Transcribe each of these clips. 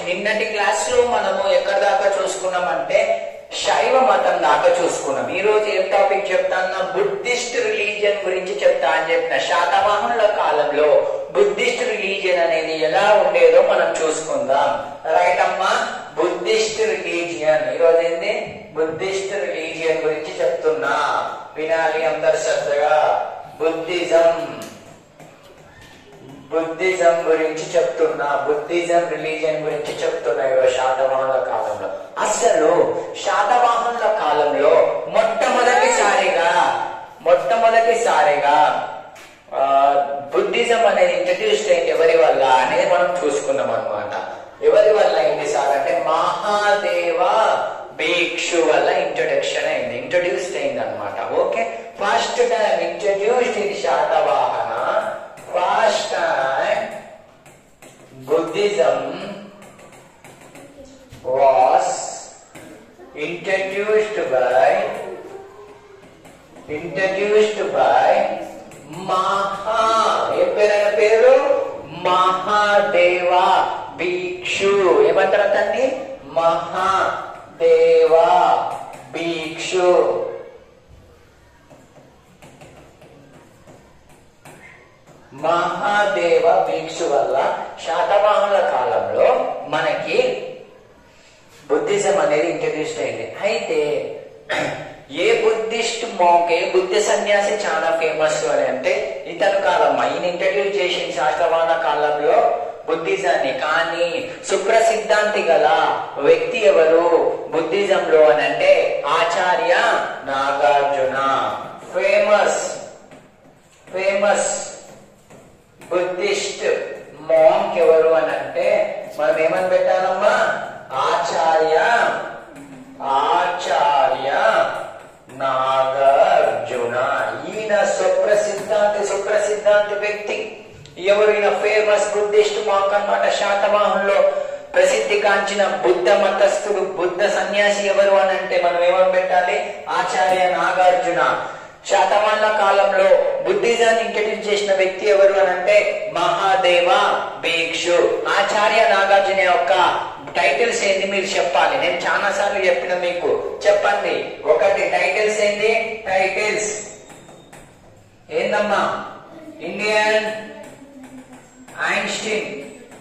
నిన్నటి క్లాస్ లో మనము ఎక్కడ దాకా చూసుకున్నామంటే శైవ మతం దాకా చూసుకున్నాం. ఈ రోజు ఏం టాపిక్ చెప్తాను, బుద్ధిస్ట్ రిలీజియన్ గురించి చెప్తా అని చెప్పిన. శాతవాహనుల కాలంలో బుద్ధిస్ట్ రిలీజియన్ అనేది ఎలా ఉండేదో మనం చూసుకుందాం. రైట్ అమ్మా, బుద్ధిస్ట్ రిలీజియన్ ఈరోజు ఏంది, బుద్ధిస్ట్ రిలీజియన్ గురించి చెప్తున్నా, వినాలి అందరు శ్రద్ధగా. బుద్ధిజం గురించి చెప్తున్నా, బుద్ధిజం రిలీజియన్ గురించి చెప్తున్నా ఈరోజు శాతవాహనుల కాలంలో. అసలు శాతవాహనుల కాలంలో మొట్టమొదటిసారిగా బుద్ధిజం అనేది ఇంట్రడ్యూస్ అయింది ఎవరి వల్ల అనేది మనం చూసుకున్నాం అనమాట. ఎవరి వల్ల అయింది సార్ అంటే మహాదేవ భిక్షు వల్ల ఇంట్రడ్యూస్ అయింది అనమాట. Okay, first time introduced in Satavahana. First time Buddhism was introduced by పేరు మహాదేవ భిక్షు. ఏమంటారు అతన్ని? మహాదేవ భిక్షు. మహాదేవ భిక్షు వల్ల శాతవాహనుల కాలంలో మనకి బుద్ధిజం అనేది ఇంట్రడ్యూస్ అయింది. అయితే a Buddhist monk, a Buddha సన్యాసి చాలా ఫేమస్ అని అంటే ఇతను కాలమ్మా. ఈయన ఇంట్రడ్యూస్ చేసిన శాతవాహన కాలంలో బుద్ధిజాన్ని. కానీ సుప్రసిద్ధాంతి గల వ్యక్తి ఎవరు బుద్ధిజంలో అని అంటే Acharya Nagarjuna. Famous Buddhist monk ఎవరు అని అంటే మనం ఏమని పెట్టాలమ్మా? ఆచార్య నాగార్జున. ఈయన సుప్రసిద్ధాంతి వ్యక్తి. ఎవరు ఈయన? ఫేమస్ బుద్ధిస్ట్ మాంక్ అన్నమాట. శాతవాహనులో ప్రసిద్ధి కాంచిన బుద్ధ మతస్థుడు, బుద్ధ సన్యాసి ఎవరు అని అంటే మనం ఏమని పెట్టాలి? ఆచార్య నాగార్జున. శాతవాహనుల కాలంలో బుద్ధిజాన్ని ఇంట్రడ్యూస్ చేసిన వ్యక్తి ఎవరు అని అంటే మహాదేవ భిక్షు. ఆచార్య నాగార్జున యొక్క టైటిల్స్ ఏంది మీరు చెప్పాలి. నేను చాలా సార్లు చెప్పిన మీకు, చెప్పండి. ఒకటి టైటిల్స్ ఏంది? టైటిల్స్ ఏందమ్మా? Indian Einstein,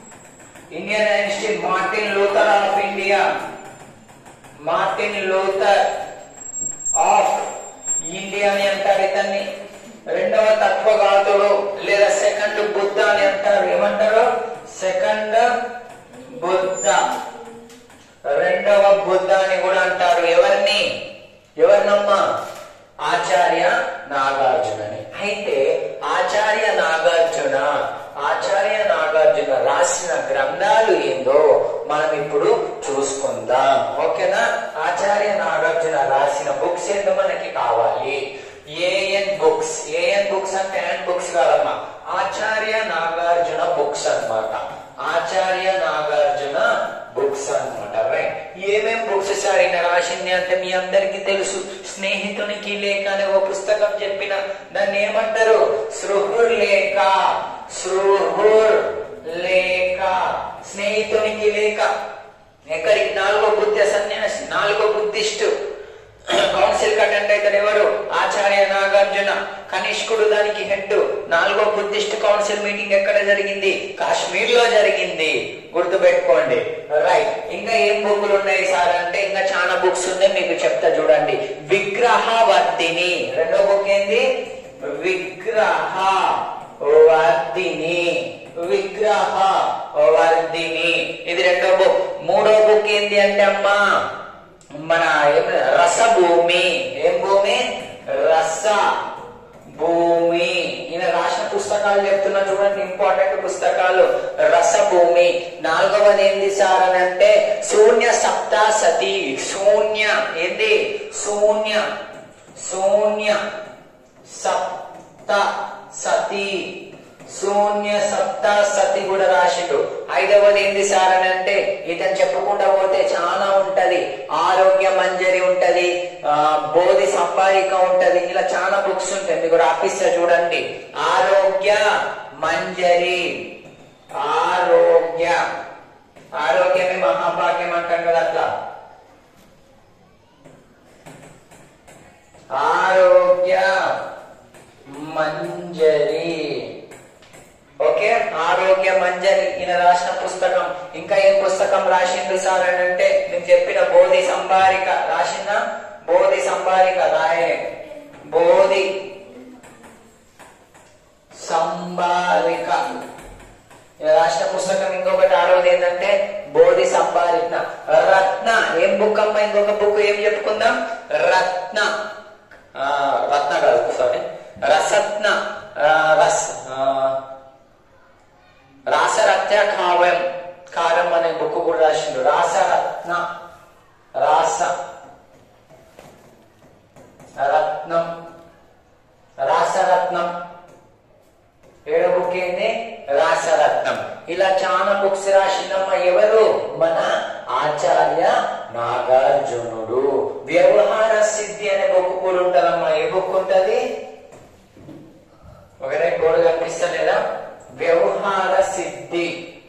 Martin Luther of India, Martin Luther of India అని అంటారు ఇతన్ని. రెండవ తత్వగాతుడు లేదా సెకండ్ బుద్ధ అని అంటారు. ఏమంటారు? సెకండ్ బుద్ధ, రెండవ బుద్ధ అని కూడా అంటారు. ఎవరినమ్మా? ఆచార్య నాగార్జునని. అయితే ఆచార్య నాగార్జున రాసిన గ్రంథాలు ఏందో మనం ఇప్పుడు చూసుకుందాం. ఓకేనా? ఆచార్య నాగార్జున రాసిన బుక్స్ ఏందో మనకి కావాలి. ఏఎన్ బుక్స్ అంటే హ్యాండ్ బుక్స్ కాదమ్మా, ఆచార్య నాగార్జున బుక్స్ అన్నమాట. ఆచార్య నాగార్జున బుక్స్ అన్నమాట. రైట్. ఏమేం బుక్స్ సార్ ఈయన రాసింది అంటే మీ అందరికి తెలుసు. స్నేహితునికి లేఖ అనే ఒక పుస్తకం చెప్పిన, దాన్ని ఏమంటారు? సృహుర్ లేఖ. స్నేహితునికి లేఖ. ఎక్కడికి? నాలుగో బుద్ధ సన్యాసి, నాలుగో బుద్ధిస్ట్ కౌన్సిల్ కి అటెండ్ అవుతాడు. ఎవరు? ఆచార్య నాగార్జున. కనిష్కుడు దానికి హెడ్. నాలుగో బుద్ధిస్ట్ కౌన్సిల్ మీటింగ్ ఎక్కడ జరిగింది? కాశ్మీర్ లో జరిగింది. గుర్తు పెట్టుకోండి. రైట్. ఇంకా ఏం బుక్లు ఉన్నాయి సార్ అంటే ఇంకా చాలా బుక్స్ ఉన్నాయి, మీకు చెప్తా చూడండి. విగ్రహవర్ధిని. రెండో బుక్ ఏంది? విగ్రహవర్ధిని. ఇది రెండో బుక్. మూడో బుక్ ఏంది అంటే అమ్మా మన రసభూమి. ఏం భూమి? రసభూమి. ఈయన రాసిన పుస్తకాలు చెప్తున్నా చూడండి, ఇంపార్టెంట్ పుస్తకాలు. రసభూమి. నాలుగవది ఏంది సార్ అని అంటే శూన్య సప్తశతి. శూన్య ఏంది? శూన్య సప్తశతి. శూన్య సప్తశతి కూడా రాసిండు. ఐదవది ఏంది సార్ అని అంటే ఇతను చెప్పుకుంటా పోతే చాలా ఉంటది. ఆరోగ్య మంజరి ఉంటది, బోధి సంపాదిక ఉంటది, ఇలా చాలా బుక్స్ ఉంటాయి. మీకు రాపిస్తా చూడండి. ఆరోగ్య మంజరి, ఆరోగ్యమే మహాభాగ్యం అంటాం కదా అట్లా. ఆరోగ్య మంజరి. ఓకే, ఆరోగ్య మంజరి ఈయన రాసిన పుస్తకం. ఇంకా ఏం పుస్తకం రాసిండు సార్ అని అంటే నేను చెప్పిన బోధి సంభారిక రాసిన. బోధి సంభారిక రాయే. బోధి సంభారిక రాసిన పుస్తకం. ఇంకొకటి ఆరోది ఏంటంటే బోధి సంభారిక. రత్న ఏం బుక్ అమ్మా? ఇంకొక బుక్ ఏం చెప్పుకుందాం? రత్న. రత్న కాదు, సారీ, రసత్న. రాసరత్న కావ్యం కారం అనే బుక్ కూడా రాసిండు. రాసరత్న. రాస రత్నం. రాసరత్నం. ఏడో బుక్ ఏంది? రాసరత్నం. ఇలా చాలా బుక్స్ రాసిందమ్మ. ఎవరు? మన ఆచార్య నాగార్జునుడు. వ్యవహార సిద్ధి అనే బుక్ కూడా ఉంటదమ్మా. ఏ బుక్ ఉంటది? ఒకటే గోడ కనిపిస్తలేదా? వ్యవహార సిద్ధి.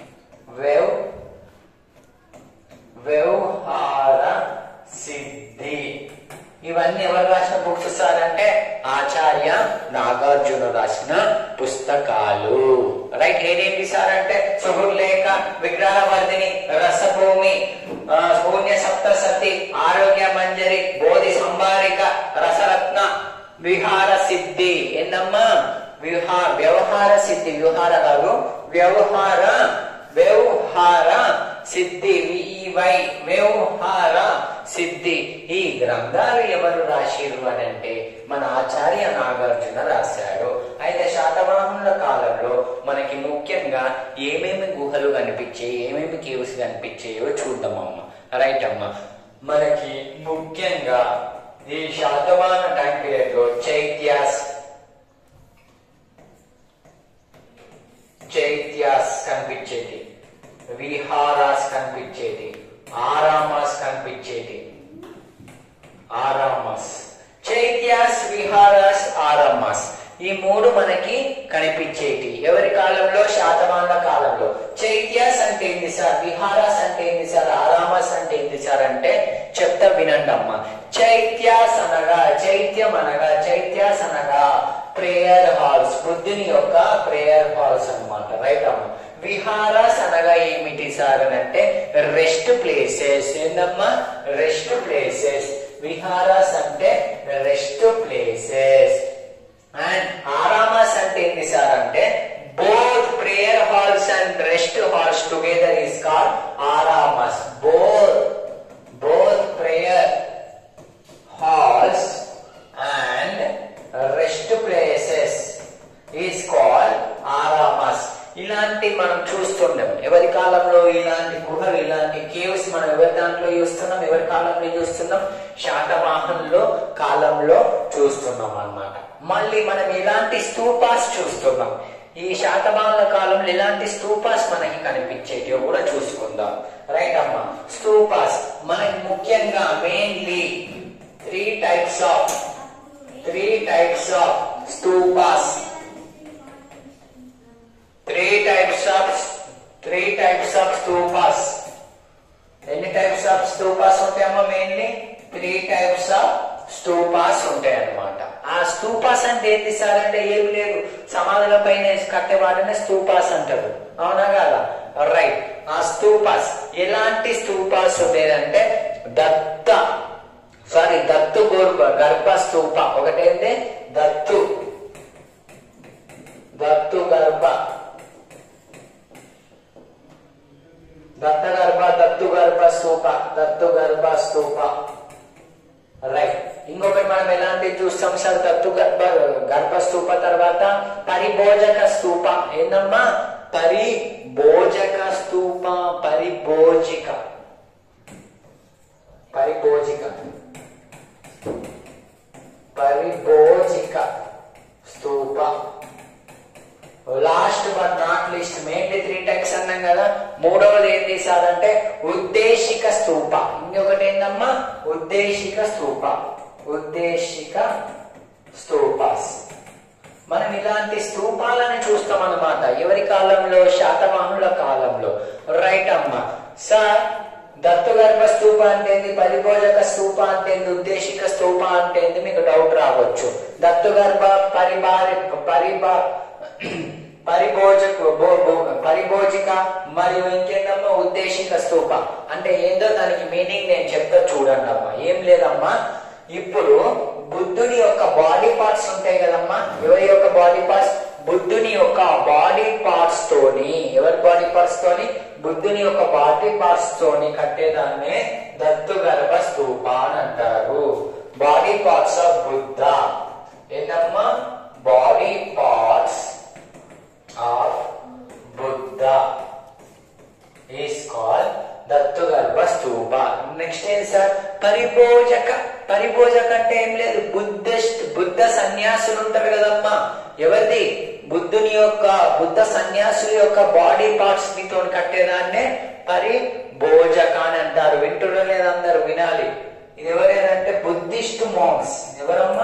వ్యవహార సిద్ధి. ఇవన్నీ ఎవరు రాసిన బుక్స్ సార్ అంటే ఆచార్య నాగార్జున రాసిన పుస్తకాలు. రైట్. ఏదేంటి సార్ అంటే సుహృలేఖ, విగ్రహవర్ధిని, రసభూమి, శూన్య సప్తసతి, ఆరోగ్య మంజరి, బోధి సంభారిక, రసరత్న, విహార సిద్ధి. ఏందమ్మా? వ్యవహార సిద్ధి. విహార కాదు, వ్యవహార సిద్ధి. వ్యవహార సిద్ధి. ఈ గ్రంథాలు ఎవరు రాసిరు అని అంటే మన ఆచార్య నాగార్జున రాశాడు. అయితే శాతవాహనుల కాలంలో మనకి ముఖ్యంగా ఏమేమి గుహలు కనిపించాయి, ఏమేమి కేవ్స్ కనిపించాయో చూద్దామమ్మ. రైట్ అమ్మ. మనకి ముఖ్యంగా ఈ శాతవాహన టైం పీరియడ్ లో చైత్యాస్ కనిపించేది, విహారాస్ కనిపించేది, ఆరామాస్ కనిపించేది. ఆరామాస్, చైత్యాస్, విహారాస్, ఆరామాస్ ఈ మూడు మనకి కనిపించేటి. ఎవరి కాలంలో? శాతవాహనుల కాలంలో. చైత్యాస్ అంటే ఏంటి సార్? విహారాస్ అంటే ఏంటి సార్? ఆరామాస్ అంటే ఏంటి సార్ అంటే చెప్తా వినండి అమ్మ. చైత్యాస్ అనగా, చైత్యం అనగా, చైత్యాస్ అనగా ప్రేయర్ హాల్స్, బుద్ధుని యొక్క ప్రేయర్ హాల్స్ అన్నమాట. రైట్ అమ్మ. విహారాస్ అనగా ఏమిటి సార్ అని అంటే రెస్ట్ ప్లేసెస్. ఏందమ్మా? Rest places. విహారాస్ అంటే రెస్ట్ ప్లేసెస్. అండ్ ఆరామాస్ అంటే ఏంటి సార్ అంటే both prayer halls and rest halls together is called aramas. Both prayer halls and rest places is called aramas. ఇలాంటి మనం చూస్తున్నాం. ఎవరి కాలంలో ఇలాంటి గుహలు, ఇలాంటి కేవ్స్ మనం ఎవరి దాంట్లో చూస్తున్నాం? ఎవరి కాలంలో చూస్తున్నాం? శాతవాహనుల కాలంలో చూస్తున్నాం అన్నమాట. మళ్ళీ మనం ఇలాంటి స్తూపాస్ చూస్తున్నాం. ఈ శాతవాహనుల కాలంలో ఇలాంటి స్తూపాస్ మనకి కనిపించేటివి కూడా చూసుకుందాం. రైట్ అమ్మా. స్తూపాస్ మనకి ముఖ్యంగా mainly three types of stupas. Three types of stupas. ఎన్ని టైప్స్ ఆఫ్ స్తూపాస్ ఉంటాయమ్మా? మెయిన్లీ 3 types of stupas ఉంటాయి అన్నమాట. ఆ స్తూపాస్ అంటే ఏంటి సార్ అంటే ఏం లేదు, సమాధుల పైన కట్టే వాటిని స్తూపాస్ అంటారు. అవునా కాదా? రైట్. ఆ స్తూపాస్ ఎలాంటి స్తూపాస్ ఉండేదంటే దత్తు గర్భ స్తూప. ఒకటేంటి? దత్తు గర్భ, దత్తు గర్భ స్తూప. రైట్. ఇంకొకటి మనం ఎలాంటి చూస్తాం సార్? దత్తు గర్భ స్తూప తర్వాత పరిభోజక స్తూప. ఏందమ్మా? పరిభోజక స్తూప. పరిభోజిక stupa. Last but not least mainly 3 types అన్నాం కదా. మూడవది ఏంటి సార్ అంటే ఉద్దేశిక స్తూప. ఇంకొకటి ఏందమ్మా? ఉద్దేశిక స్తూపాస్. మనం ఇలాంటి స్తూపాలని చూస్తాం అన్నమాట. ఎవరి కాలంలో? శాతవాహనుల కాలంలో. రైట్ అమ్మా. సార్ దత్తుగర్భ స్తూప అంటే ఏంది, పరిభోజక స్తూప అంటే ఏంది, ఉద్దేశిక స్తూప అంటే ఏంది మీకు డౌట్ రావచ్చు. దత్తుగర్భ పరిభోజిక మరియు ఇంకేందమ్మా ఉద్దేశిక స్తూప అంటే ఏందో దానికి మీనింగ్ నేను చెప్తా చూడండి అమ్మా. ఏం లేదమ్మా, ఇప్పుడు బుద్ధుని యొక్క బాడీ పార్ట్స్ ఉంటాయి కదమ్మా. ఎవరి యొక్క బాడీ పార్ట్స్? బుద్ధుని యొక్క బాడీ పార్ట్స్ తోని, ఎవరి బాడీ పార్ట్స్ తోని? బుద్ధుని యొక్క బాడీ పార్ట్స్ తోని కట్టేదాన్నే దత్తుగర్భ స్తూప అని అంటారు. బాడీ పార్ట్స్ ఆఫ్ బుద్ధ ఏందమ్మా? Body parts of Buddha is called దత్తుగర్భ స్తూప. నెక్స్ట్ ఏం సార్? పరిభోజక. పరిభోజక అంటే ఏం లేదు, బుద్ధ సన్యాసులు ఉంటారు కదమ్మా. ఎవరిది? బుద్ధుని యొక్క, బుద్ధ సన్యాసుల యొక్క బాడీ పార్ట్స్ మీతో కట్టేదాన్నే పరిభోజక అని అంటారు. వింటున్నా లేదా? అందరు వినాలి. ఇది ఎవరేనంటే బుద్ధిస్ట్ మాంగ్స్. ఎవరమ్మా?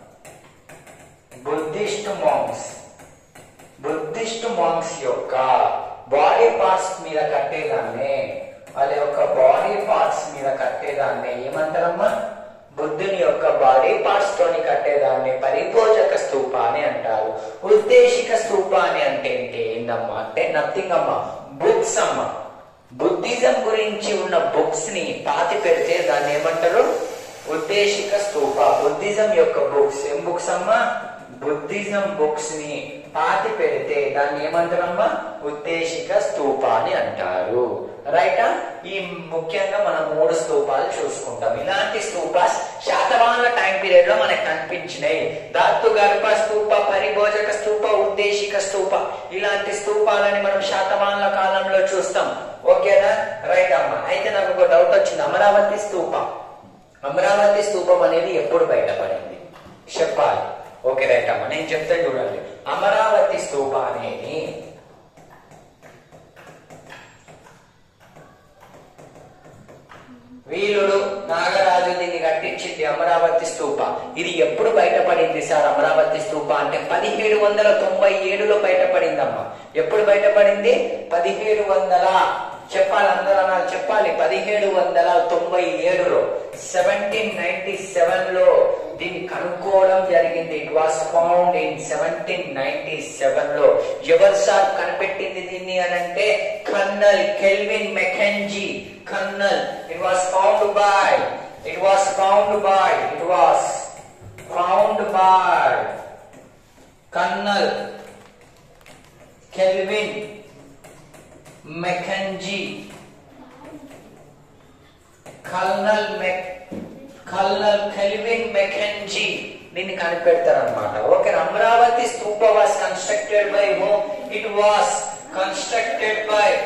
Buddhist monks. బుద్ధిస్ట్ మాంగ్స్ యొక్క బాడీ పార్ట్స్ మీద కట్టేదాన్ని, వాళ్ళ యొక్క బాడీ పార్ట్స్ మీద కట్టేదాన్ని ఏమంటారమ్మా? బుద్ధుని యొక్క బాడీ పార్ట్స్ తోని కట్టేదాన్ని పరిభోజక స్తూప అని అంటారు. ఉద్దేశిక స్తూప అని అంటే ఏందమ్మా అంటే నథింగ్ అమ్మా, బుక్స్ అమ్మా. బుద్ధిజం గురించి ఉన్న బుక్స్ ని పాతి పెడితే దాన్ని ఏమంటారు? ఉద్దేశిక స్తూప. బుద్ధిజం యొక్క బుక్స్. ఏం బుక్స్ అమ్మా? బుద్ధిజం బుక్స్ ని పాతి పెడితే దాన్ని ఏమంటారమ్మా? ఉద్దేశిక స్తూప అని అంటారు. రైటా? ఈ ముఖ్యంగా మనం 3 స్తూపాలు చూసుకుంటాం. ఇలాంటి స్తూపాస్ శాతవాహనుల టైం పీరియడ్ లో మనకు కనిపించినాయి. దత్తుగర్భ స్తూప, పరిభోజక స్తూప, ఉద్దేశిక స్తూప, ఇలాంటి స్తూపాలని మనం శాతవాహనుల కాలంలో చూస్తాం. ఓకేనా? రైట్ అమ్మా. అయితే నాకు ఒక డౌట్ వచ్చింది. అమరావతి స్తూప, అమరావతి స్తూపం అనేది ఎప్పుడు బయటపడింది చెప్పాలి. ఓకే రైట్ అమ్మా, నేను చెప్తే చూడండి. అమరావతి స్తూప అనేది వీలుడు నాగరాజు దీన్ని కట్టించింది అమరావతి స్తూప. ఇది ఎప్పుడు బయటపడింది సార్ అమరావతి స్తూప అంటే 1797లో బయటపడిందమ్మా. ఎప్పుడు బయటపడింది? 1700 చెప్పాలి, అందరూ అన్నారు చెప్పాలి. 1797లో 1797లో దీన్ని కనుక్కోవడం జరిగింది. ఇట్ వాస్ ఫౌండ్ ఇన్ 1797లో. ఎవరు సార్ కనిపెట్టింది దీన్ని అని అంటే colonel Kelvin Mackenzie. Colonel. It was found by colonel Kelvin Mackenzie. Colonel Kelvin Mackenzie దీన్ని కనిపెడతారనమాట. Okay. Amaravati stupa was constructed by whom? It was constructed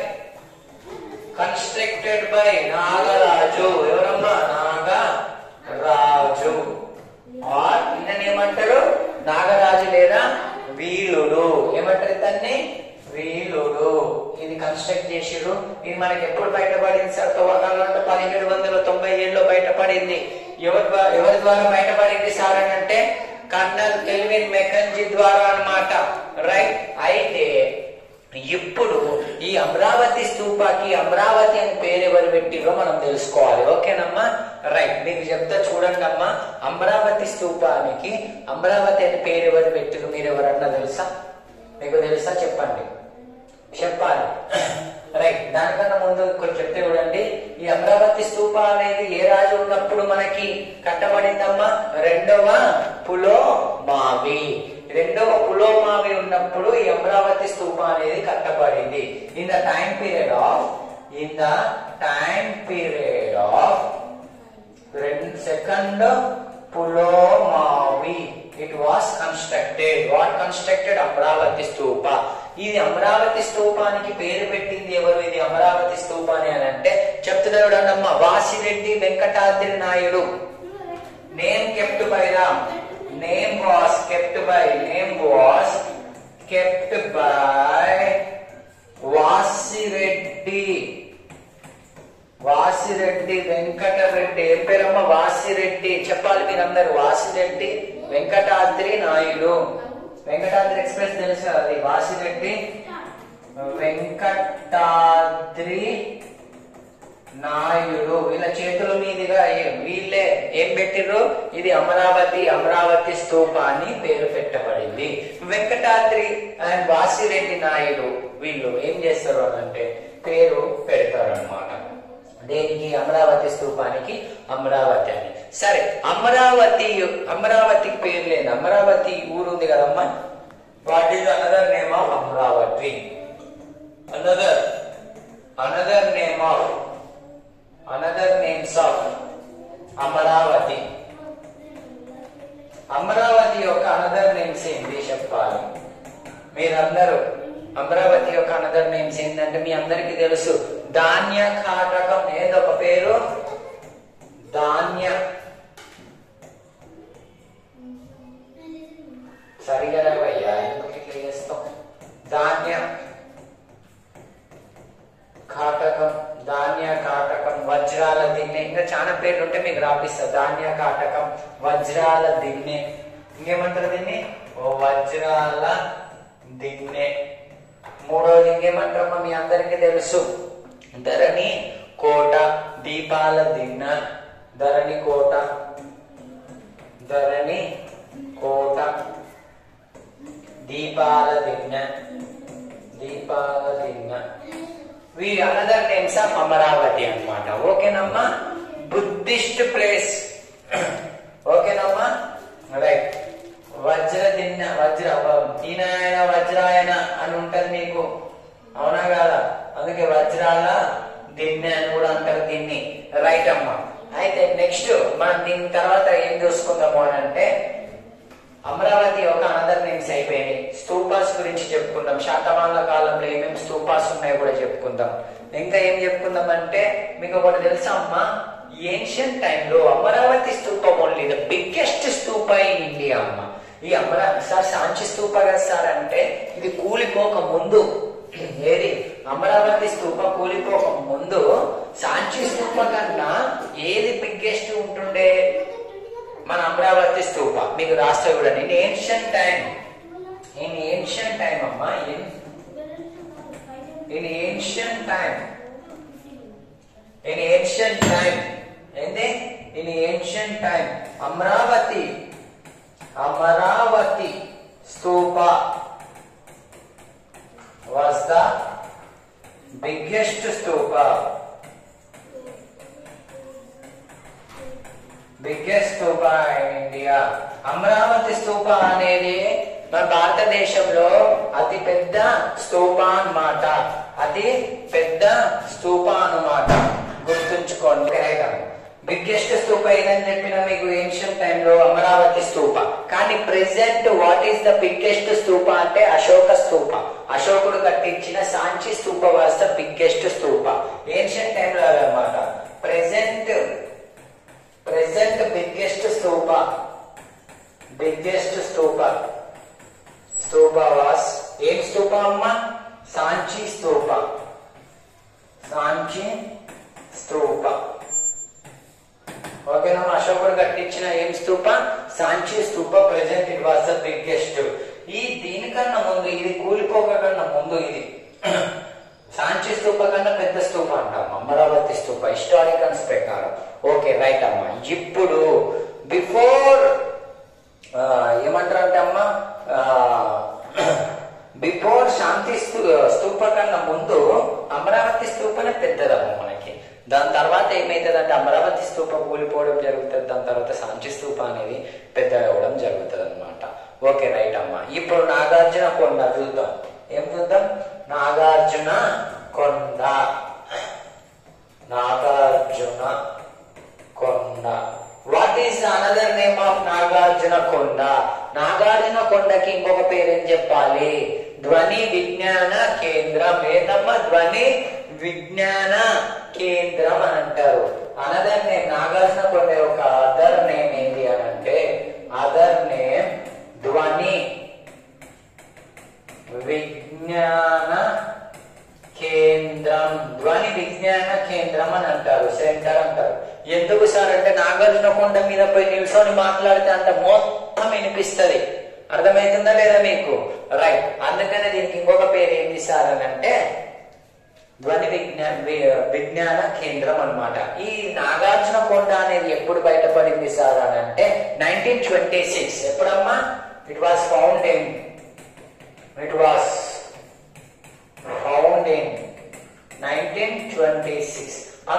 by Nagaraju. ఎవరమ్మా? నాగరాజు. ఏమంటారు? నాగరాజు లేదా వీలుడు. ఏమంటారు ఇతన్ని? వీలుడు. ఇది కన్స్ట్రక్ట్ చేసిరు. ఇది మనకి ఎప్పుడు బయటపడింది సార్? తవ్వకాలు అంటే 1797లో బయటపడింది. ఎవరి ద్వారా బయటపడింది సార్ అని అంటే కర్నల్ కెల్విన్ మెకెంజీ ద్వారా అన్నమాట. రైట్. అయితే ఇప్పుడు ఈ అమరావతి స్తూపాకి అమరావతి అని పేరు ఎవరు పెట్టిరో మనం తెలుసుకోవాలి. ఓకేనమ్మా? రైట్. మీకు చెప్తా చూడండి అమ్మా. అమరావతి స్తూపానికి అమరావతి అని పేరు ఎవరు పెట్టిరు మీరు ఎవరన్నా తెలుసా? మీకు తెలుసా? చెప్పండి. చెప్పాలి. రైట్. దానికన్నా ముందు కొంచెం చెప్తే చూడండి. ఈ అమరావతి స్తూప అనేది ఏ రాజు ఉన్నప్పుడు మనకి కట్టబడిందమ్మా? రెండవ పులోమావి ఉన్నప్పుడు ఈ అమరావతి స్తూప అనేది కట్టబడింది. In the time period of second Pulomavi it was constructed. What constructed? Amaravati stupa. ఇది అమరావతి స్తూపానికి పేరు పెట్టింది ఎవరు? ఇది అమరావతి స్తూప అని అంటే చెప్తున్నాడు అన్నమ్మ Vasireddy Venkatadri Naidu. Name was kept by Vasireddy Venkatareddy. ఏం పేరమ్మ? వాసిరెడ్డి. చెప్పాలి మీరందరూ. వాసిరెడ్డి వెంకటాద్రి నాయుడు. వెంకటాద్రి ఎక్స్ప్రెస్ తెలుసు కదా, అది వాసిరెడ్డి వెంకటాద్రి నాయుడు వీళ్ళ చేతుల మీదుగా వీళ్ళే ఏం పెట్టిర్రు, ఇది అమరావతి, అమరావతి స్తూప అని పేరు పెట్టబడింది. వెంకటాద్రి అండ్ వాసిరెడ్డి నాయుడు వీళ్ళు ఏం చేస్తారు అంటే పేరు పెడతారు అన్నమాట. దేనికి? అమరావతి స్తూపానికి అమరావతి అని. సరే, అమరావతికి పేరు లేదు. అమరావతి ఊరు ఉంది కదమ్మా. What is another name of Amaravati? Another names of Amaravati. Amaravati యొక్క అనదర్ నేమ్స్ ఏంటి చెప్పాలి మీరందరూ. అమరావతి యొక్క అనదర్ నేమ్స్ ఏంటంటే మీ అందరికి తెలుసు, ధాన్య కాటకం. ఏదొక పేరు? ధాన్య. సరిగా రావయ్యా, ఎందుకు ఇట్లా చేస్తాం? ధాన్య కాటకం, ధాన్య కాటకం, వజ్రాల దిన్నె. ఇంకా చాలా పేర్లు ఉంటే మీకు రాపిస్తా. ధాన్య కాటకం, వజ్రాల దిన్నె. ఇంకేమంటారు దీన్ని? వజ్రాల దిన్నె. మూడోది ఇంకేమంటారమ్మా మీ అందరికీ తెలుసు, ధరణి కోట, దీపాల దిన్నె. ధరణి కోట, ధరణి కోట, దీపాల దిన్నె, దీపాల దిన్నె. వీరి అనదర్ నేమ్స్ ఆఫ్ అమరావతి అన్నమాట. ఓకేనమ్మా? Buddhist place. ఓకేనమ్మా? రైట్. వజ్ర దిన్న, ఈయన వజ్రాయన అని ఉంటది మీకు, అవునా కాదా? అందుకే వజ్రాల దిన్నె అని కూడా అంటారు దీన్ని. రైట్ అమ్మా. అయితే నెక్స్ట్ మనం దీని తర్వాత ఏం చూసుకుందాము అని అంటే, అమరావతి యొక్క అనదర్ నేమ్స్ అయిపోయినాయి. స్తూపాస్ గురించి చెప్పుకుందాం. శాతవాహనుల కాలంలో ఏమేమి స్తూపాస్ ఉన్నాయో కూడా చెప్పుకుందాం. ఇంకా ఏం చెప్పుకుందాం అంటే, మీకు ఒకటి తెలుసా అమ్మా, ఏన్షియంట్ టైంలో అమరావతి స్తూపం only the biggest stupa in India అమ్మ. ఈ సార్ సాంచి స్తూప కదా సార్ అంటే, ఇది కూలిపోక ముందు, ఏది అమరావతి స్తూప కూలిపోక ముందు సాంచి స్తూప కన్నా ఏది బిగ్గెస్ట్ ఉంటుండే? మన అమరావతి స్తూప. మీకు రాస్తా చూడండి. ఇన్ ఏన్షియంట్ టైం అమ్మా, ఇన్ ఏన్షియంట్ టైం ఏంది? In ancient time Amaravati stupa was the biggest stupa. Biggest stupa in India. Amaravati stupa అనేది మన భారతదేశంలో అతి పెద్ద స్తూప అన్నమాట. అతి పెద్ద స్తూప అన్నమాట, గుర్తుంచుకోండి. బిగ్గెస్ట్ స్తూప ఏదని చెప్పినా మీకు ఏన్షియంట్ టైంలో అమరావతి స్తూప. కానీ present what is the biggest stupa అంటే అశోక స్తూప. అశోకుడు కట్టించిన Sanchi stupa was the biggest stupa. Ancient టైంలో అన్నమాట. ప్రెసెంట్ బిగ్గెస్ట్ స్తూప వాస్ ఏం స్తూప అమ్మా? సాంచి స్తూప. ఓకేనా? అశోకుడు కట్టించిన ఏం stupa? Sanchi stupa. Present it was the biggest. దీనికన్నా ముందు, ఇది కూలిపోక కన్నా ముందు, ఇది సాంచి స్తూప కన్నా పెద్ద స్తూప అంటాం అమరావతి స్తూప హిస్టారికల్స్ ప్రకారం. ఓకే రైట్ అమ్మా. ఇప్పుడు బిఫోర్ ఏమంటారంటే అమ్మా, బిఫోర్ శాంతి స్తూప కన్నా ముందు అమరావతి స్తూపనే పెద్దదమ్మా మనకి. దాని తర్వాత ఏమైతుందంటే అమరావతి స్తూప కూలిపోవడం జరుగుతుంది. దాని తర్వాత సాంచి స్తూప అనేది పెద్దగా అవ్వడం జరుగుతుంది అనమాట. ఓకే రైట్ అమ్మా. ఇప్పుడు నాగార్జున కొండ చూద్దాం. ఏం చూద్దాం? Nagarjuna Konda. What is another name of Nagarjuna Konda? Nagarjuna కొండకి ఇంకొక పేరేం చెప్పాలి? ధ్వని విజ్ఞాన కేంద్రం. ఏదమ్మా? ధ్వని విజ్ఞాన కేంద్రం అని అంటారు. అనదర్ నేమ్ నాగార్జున కొండ యొక్క అదర్ నేమ్ ఏంటి అని అంటే, అదర్ నేమ్ ధ్వని విజ్ఞాన కేంద్రం. ధ్వని విజ్ఞాన కేంద్రం అని అంటారు, సెంటర్ అంటారు. ఎందుకు సార్ అంటే, నాగార్జున కొండ మీద పోయి నిల్చొని మాట్లాడితే అంత మొత్తం వినిపిస్తుంది. అర్థమవుతుందా లేదా మీకు? రైట్. అందుకనే దీనికి ఇంకొక పేరు ఏంటి సార్ అని అంటే, ధ్వని విజ్ఞాన కేంద్రం అన్నమాట. ఈ నాగార్జున కొండ అనేది ఎప్పుడు బయటపడింది సార్ అని అంటే 1926. ఎప్పుడమ్మా? It was found in 1926.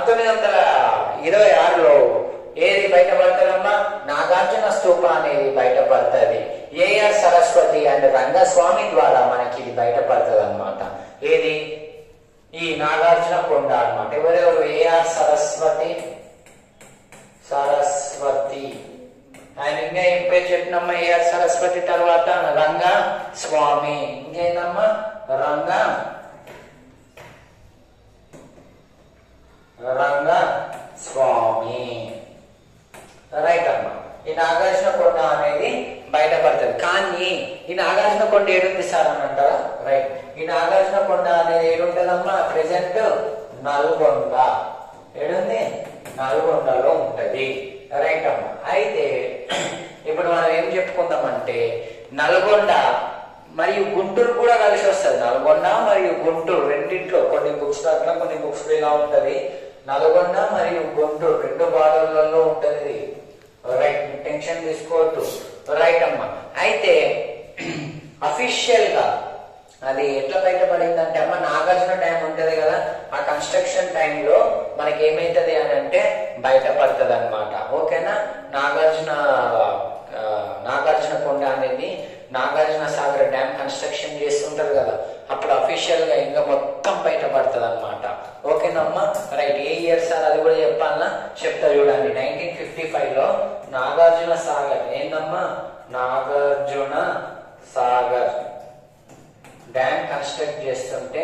1926లో ఏది బయటపడతారమ్మా? నాగార్జున స్తూప అనేది బయటపడుతుంది. ఏఆర్ సరస్వతి అండ్ రంగస్వామి ద్వారా మనకి ఇది బయటపడుతుంది అనమాట. ఏది? ఈ నాగార్జున కొండ అనమాట. ఎవరెవరు? ఏఆర్ సరస్వతి ఆయన ఇంకా ఏం పేరు చెప్పినమ్మా? ఏఆర్ సరస్వతి తర్వాత రంగస్వామి. ఇంకేందమ్మా? రంగస్వామి. రైట్ అమ్మా. ఈ నాగార్జున కొండ అనేది బయటపడుతుంది. కానీ ఈ నాగార్జున కొండ ఏడుంది సార్ అని అంటారా? రైట్. ఈ నాగార్జున కొండ అనేది ఏడుంటదమ్మా? ప్రెసెంట్ నల్గొండ. ఏడుంది? నల్గొండలో ఉంటది. రైట్ అమ్మా. అయితే ఇప్పుడు మనం ఏం చెప్పుకుందామంటే నల్గొండ మరియు గుంటూరు కూడా కలిసి వస్తుంది. నల్గొండ మరియు గుంటూరు రెండింటిలో కొన్ని బుక్స్ అట్లా కొన్ని బుక్స్ ఇలా ఉంటది. నల్గొండ మరియు గుంటూరు రెండు బార్డర్లలో ఉంటది. రైట్. టెన్షన్ తీసుకోవద్దు. రైట్ అమ్మా. అయితే అఫీషియల్ గా అది ఎట్లా బయటపడిందంటే అమ్మ నాగార్జున డ్యామ్ ఉంటది కదా, ఆ కన్స్ట్రక్షన్ టైంలో మనకి ఏమైతుంది అని అంటే బయటపడుతుంది అనమాట. ఓకేనా? నాగార్జున కొండ అనేది నాగార్జున సాగర్ డ్యామ్ కన్స్ట్రక్షన్ చేస్తుంటారు కదా, అప్పుడు అఫీషియల్ గా ఇంకా మొత్తం బయటపడుతుంది అనమాట. ఓకేనమ్మా? రైట్. ఏ ఇయర్ సార్ అది కూడా చెప్పాలన్నా? చెప్తా చూడండి. 1955లో నాగార్జున సాగర్ ఏందమ్మా? నాగార్జున సాగర్ డ్యామ్ కన్స్ట్రక్ట్ చేస్తుంటే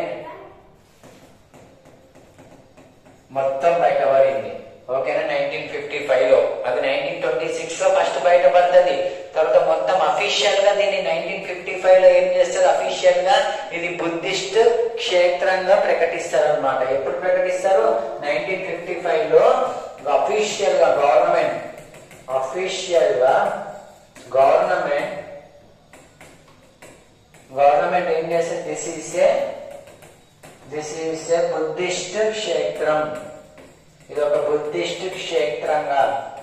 మొత్తం బయటపడింది. ఓకేనా? 1955లో. అది 1926లో ఫస్ట్ బయటపడుతుంది. తర్వాత మొత్తం అఫీషియల్ గా దీన్ని 1955లో ఏం చేస్తారు? అఫీషియల్ గా ఇది బుద్ధిస్ట్ క్షేత్రంగా ప్రకటిస్తారు అనమాట. ఎప్పుడు ప్రకటిస్తారు? 1955లో అఫీషియల్ గా గవర్నమెంట్ ఏం చేస్తే దిస్ ఈస్ ఏ బుద్ధిస్ట్ క్షేత్రం. ఇది ఒక బుద్ధిస్ట్ క్షేత్రంగా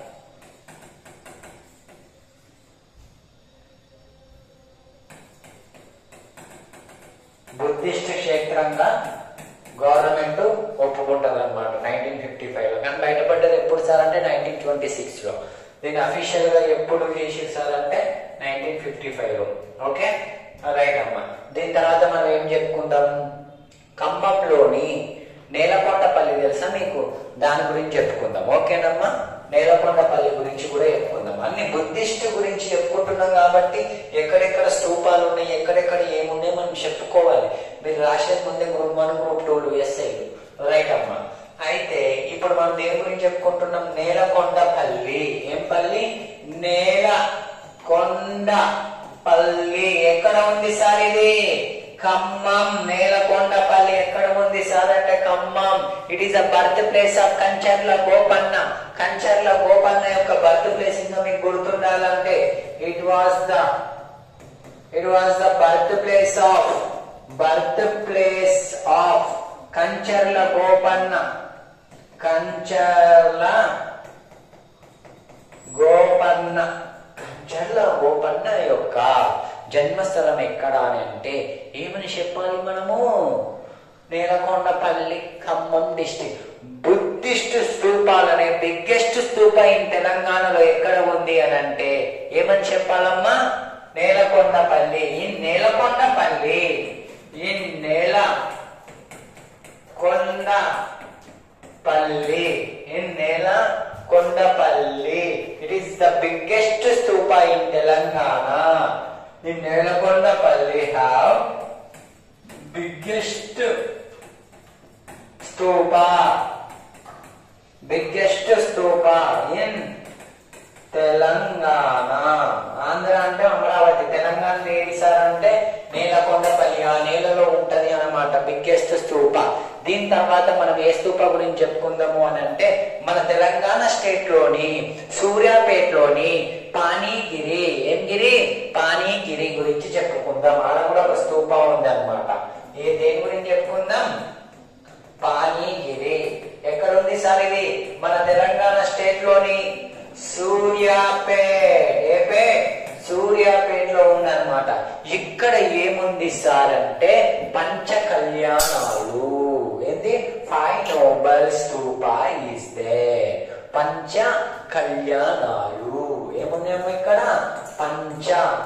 గవర్నమెంట్ ఒప్పుకుంటది అనమాట 1955లో. కానీ బయటపడ్డది ఎప్పుడు సార్ అంటే 1926లో. దీన్ని అఫీషియల్ గా ఎప్పుడు చేసారు సార్ అంటే 1955లో. ఓకే? రైట్ అమ్మా. దీని తర్వాత మనం ఏం చెప్పుకుందాం? ఖమ్మంలోని నేలకొండపల్లి తెలుసా మీకు? దాని గురించి చెప్పుకుందాం. ఓకేనమ్మా? నేలకొండపల్లి గురించి కూడా చెప్పుకుందాం. అన్ని బుద్ధిస్ట్ గురించి చెప్పుకుంటున్నాం కాబట్టి ఎక్కడెక్కడ స్తూపాలు ఉన్నాయి, ఎక్కడెక్కడ ఏమున్నాయి మనం చెప్పుకోవాలి. మీరు రాసేది ముందే గ్రూప్ 1 గ్రూప్ 2 ఎస్ఐలు. రైట్ అమ్మా. అయితే ఇప్పుడు మనం దేని గురించి చెప్పుకుంటున్నాం? నేలకొండపల్లి. ఏం పల్లి? నేలకొండపల్లి. ఎక్కడ ఉంది సార్ ఇది? ఖమ్మం. నేలకొండపల్లి ఎక్కడ ఉంది సార్ అంటే Khammam. It is the birth place of Kancharla Gopanna. Kancharla Gopanna యొక్క బర్త్ ప్లేస్ ఇంకా మీకు గుర్తుండాలంటే it was the birth place of Kancharla Gopanna. Kancharla Gopanna యొక్క జన్మస్థలం ఎక్కడ అని అంటే ఏమని చెప్పాలి మనము? నేలకొండపల్లి, ఖమ్మం డిస్ట్రిక్ట్. బుద్ధిస్ట్ స్తూపాలనే బిగ్గెస్ట్ స్తూప ఇన్ తెలంగాణలో ఎక్కడ ఉంది అని అంటే ఏమని చెప్పాలమ్మా? Nelakondapalli. In Nelakondapalli it is the biggest stupa in Telangana. In Nelakonda-Palli have biggest stupa in Telangana. Andhra అంటే అమరావతి, తెలంగాణ ఏది సార్ అంటే నేలకొండపల్లి. ఆ నేలలో ఉంటది అన్నమాట బిగ్గెస్ట్ స్తూప. దీని తర్వాత మనం ఏ స్తూప గురించి చెప్పుకుందాము అని అంటే మన తెలంగాణ స్టేట్ లోని సూర్యాపేటలోని పానీగిరి. ఏం గిరి? పానీగిరి గురించి చెప్పుకుందాం. ఆడ కూడా ఒక స్తూప ఉంది అనమాట. దేని గురించి చెప్పుకుందాం? పానీగిరి. ఎక్కడుంది సార్ ఇది? మన తెలంగాణ స్టేట్ లోని సూర్యాపేట్. ఏ పేట్? సూర్యాపేట్ లో ఉందన్నమాట. ఇక్కడ ఏముంది సార్ అంటే పంచ కళ్యాణాలు. ఏంటి? 5 noble stupa is there. పంచ కళ్యాణాలు ఏముందేమో ఇక్కడ? పంచ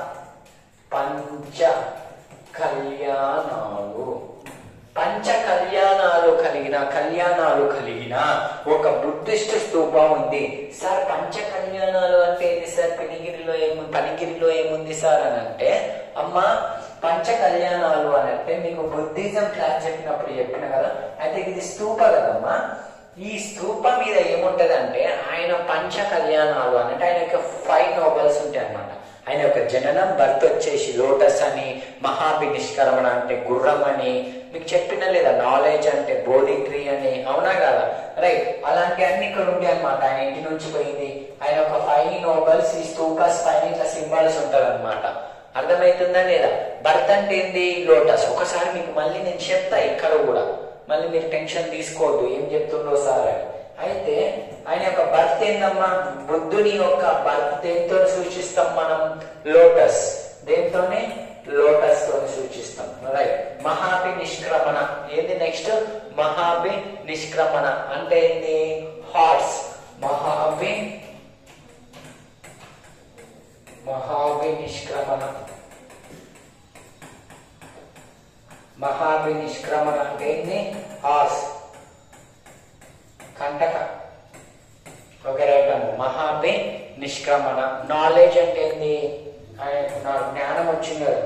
కళ్యాణాలు. పంచ కళ్యాణాలు కలిగిన ఒక బుద్ధిస్ట్ స్తూపం ఉంది సార్. పంచ కళ్యాణాలు అంటే ఏంటి సార్? పనిగిరిలో ఏముంది సార్ అని అంటే, అమ్మా పంచ కళ్యాణాలు అని అంటే మీకు బుద్ధిజం క్లాస్ చెప్పినప్పుడు చెప్పిన కదా. అయితే ఇది స్తూప కదమ్మా. ఈ స్తూప మీద ఏముంటదంటే ఆయన పంచ కళ్యాణాలు అంటే ఆయన యొక్క 5 nobles ఉంటాయి అన్నమాట. ఆయన యొక్క జననం, బర్త్ వచ్చేసి లోటస్ అని, మహాభినిష్కరమణ అంటే గుర్రం అని మీకు చెప్పిన లేదా? నాలెడ్జ్ అంటే బోధి ట్రీ అని, అవునా కదా? రైట్. అలాంటి అన్ని ఇక్కడ ఉంటాయి అనమాట. ఆయన ఇంటి నుంచి పోయింది. ఆయన ఒక 5 nobles ఈ స్తూపస్ పైన ఇట్లా సింబల్స్ ఉంటారు అనమాట. అర్థమవుతుందా లేదా? బర్త్ అంటే ఏంది? లోటస్. ఒకసారి మీకు మళ్ళీ నేను చెప్తా ఇక్కడ కూడా, మళ్ళీ మీరు టెన్షన్ తీసుకోవద్దు ఏం చెప్తుండో సార్ అని. అయితే ఆయన యొక్క బర్త్ ఏందమ్మా? బుద్ధుని యొక్క బర్త్ దేంతో సూచిస్తాం మనం? లోటస్. దేంతోనే? లోటస్ తోని సూచిస్తాం. రైట్. మహాభి నిష్క్రమణ ఏంది? నెక్స్ట్ మహాభి నిష్క్రమణ అంటే ఏంది? హార్స్. మహాభి నిష్క్రమణ. మహాభి నిష్క్రమణ అంటే ఏంది? హార్స్. కంటక. ఓకే రైట్ అమ్మ. మహాభి నిష్క్రమణ. నాలెడ్జ్ అంటే ఏంది? జ్ఞానం వచ్చింది కదా.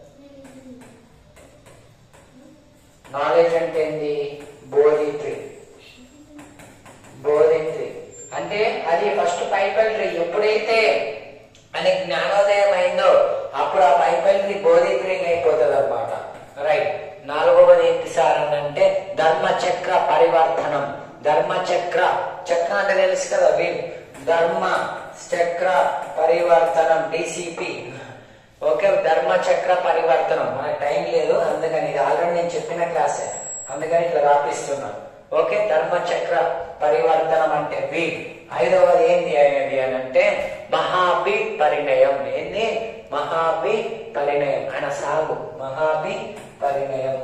నాలెడ్జ్ అంటే ఏంది? బోధి ట్రీ. అంటే అది ఫస్ట్ పైపల్ ట్రీ. ఎప్పుడైతే అని జ్ఞానోదయం అయిందో అప్పుడు ఆ పైపల్ ట్రీ బోధి ట్రీ అయిపోతుంది అనమాట. రైట్. 4వది ఏంటి సార్ అని అంటే ధర్మచక్ర పరివర్తనం. ధర్మచక్ర అంటే తెలుసు కదా వీల్. ధర్మ చక్ర పరివర్తనం డిసిపి. ఓకే. ధర్మచక్ర పరివర్తనం. మనకు టైం లేదు అందుకని, ఇది ఆల్రెడీ నేను చెప్పిన క్లాసే అందుకని ఇట్లా రాపిస్తున్నాను. ఓకే. ధర్మచక్ర పరివర్తనం అంటే వీల్. 5వది ఏంది అనేది అని అంటే మహాభి పరిణయం. ఏంది? మహాభి పరిణయం. ఆయన సాగు మహాభి పరిణయం.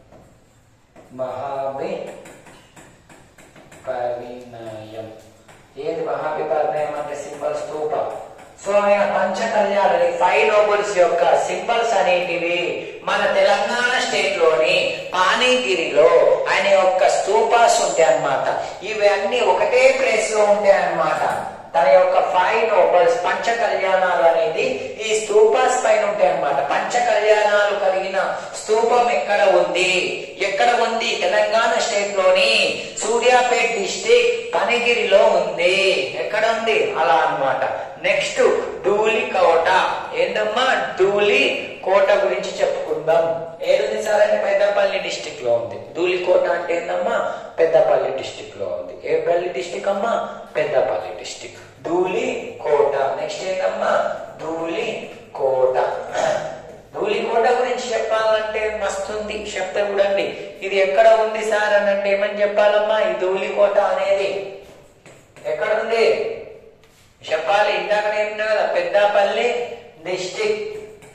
ఏది మహాభి పరిణయం అంటే? సింబల్ స్తూప. సో ఆయన పంచ కళ్యాణాలు 5 nobles యొక్క సింబల్స్ అనేటివి మన తెలంగాణ స్టేట్ లోని పానీగిరిలో ఆయన యొక్క స్తూపాస్ ఉంటాయి అన్నమాట. ఇవన్నీ ఒకటే ప్లేస్ లో ఉంటాయి అన్నమాట. తన యొక్క 5 nobles పంచ కళ్యాణాలు అనేది ఈ స్తూపాస్ పైన ఉంటాయి అన్నమాట. పంచ కళ్యాణాలు కలిగిన స్తూపం ఎక్కడ ఉంది? తెలంగాణ స్టేట్ లోని సూర్యాపేట్ డిస్ట్రిక్ట్ పనిగిరిలో ఉంది. ఎక్కడ ఉంది? అలా అన్నమాట. నెక్స్ట్ ధూళికోట. ఏందమ్మా? ధూళికోట గురించి చెప్పుకుందాం. ఏడుంది సార్ అంటే పెద్దపల్లి డిస్ట్రిక్ట్ లో ఉంది. ధూళికోట అంటే ఏందమ్మా? పెద్దపల్లి డిస్ట్రిక్ట్ లో ఉంది. ఏ పల్లి డిస్ట్రిక్ట్ అమ్మా? పెద్దపల్లి డిస్ట్రిక్ట్. ధూళికోట. నెక్స్ట్ ఏందమ్మా? ధూళికోట. ధూళికోట గురించి చెప్పాలంటే మస్తుంది. చెప్తే చూడండి ఇది ఎక్కడ ఉంది సార్ అని అంటే ఏమని చెప్పాలమ్మా? ఈ ధూళికోట అనేది ఎక్కడ ఉంది చెప్పాలి. ఇందాక నేను కదా పెద్దపల్లి డిస్ట్రిక్ట్.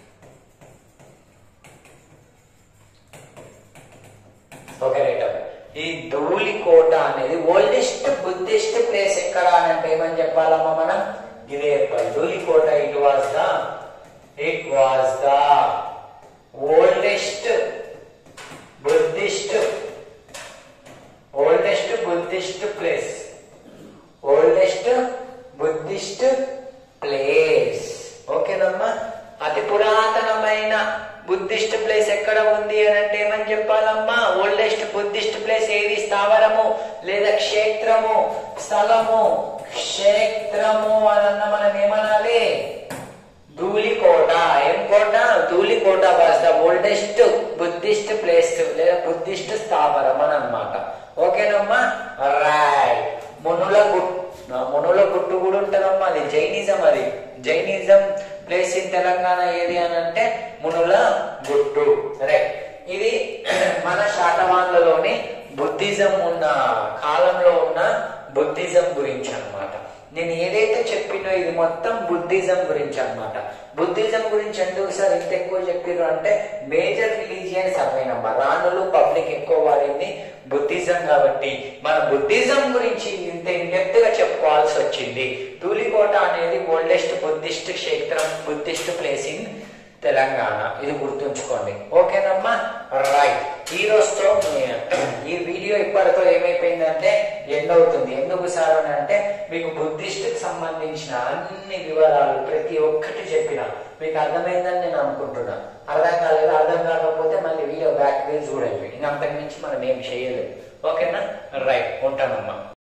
Okay right. ఈ ధూళికోట అనేది ఓల్డెస్ట్ బుద్ధిస్ట్ ప్లేస్ ఎక్కడ అని అంటే ఏమని చెప్పాలమ్మా మనం? ఇదే చెప్పాలి. Dhulikota it was the oldest Buddhist place. Buddhist place. ఓకేనమ్మా. అతి పురాతనమైన బుద్ధిస్ట్ ప్లేస్ ఎక్కడ ఉంది అని అంటే ఏమని చెప్పాలమ్మా? ఓల్డెస్ట్ బుద్ధిస్ట్ ప్లేస్ ఏది? స్థావరము లేదా క్షేత్రము, స్థలము, క్షేత్రము అన్న మనం ఏమనాలి? ధూళికోట. ఏం కోట? Dhulikota was the oldest Buddhist place లేదా బుద్ధిస్ట్ స్థావరం అని అన్నమాట. ఓకేనమ్మా. రైట్. మునుల గుట్టు కూడా ఉంటదమ్మా. అది జైనిజం. అది జైనిజం ప్లేస్ ఇన్ తెలంగాణ ఏది అని అంటే మునుల గుట్టు. రైట్. ఇది మన శాతవాహనులలోని బుద్ధిజం బుద్ధిజం గురించి అన్నమాట. నేను ఏదైతే చెప్పినో ఇది మొత్తం బుద్ధిజం గురించి అన్నమాట. బుద్ధిజం గురించి ఎందుకు సార్ ఇంత ఎక్కువ చెప్పారు అంటే మేజర్ రిలీజియన్స్ అవేనమ్మా. రాణులు పబ్లిక్ ఎక్కువ వాడింది బుద్ధిజం కాబట్టి మన బుద్ధిజం గురించి ఇంత ఇండెప్త్ గా చెప్పుకోవాల్సి వచ్చింది. ధూళికోట అనేది ఓల్డెస్ట్ బుద్ధిస్ట్ క్షేత్రం, బుద్ధిస్ట్ ప్లేస్ ఇన్ తెలంగాణ. ఇది గుర్తుంచుకోండి. ఓకేనమ్మా, రైట్. ఈ రోజుతో ఈ వీడియో ఇప్పటితో ఏమైపోయిందంటే ఎండ్ అవుతుంది. ఎందుకు సార్ అని అంటే మీకు బుద్ధిస్ట్ కి సంబంధించిన అన్ని వివరాలు ప్రతి ఒక్కటి చెప్పిన మీకు అర్థమైందని నేను అనుకుంటున్నా. అర్థం కాలేదు, అర్థం కాకపోతే మళ్ళీ వీడియో బ్యాక్ చూడండి. ఇంకా అంతకు మించి మనం ఏం చేయలేదు. ఓకేనా, రైట్, ఉంటానమ్మా.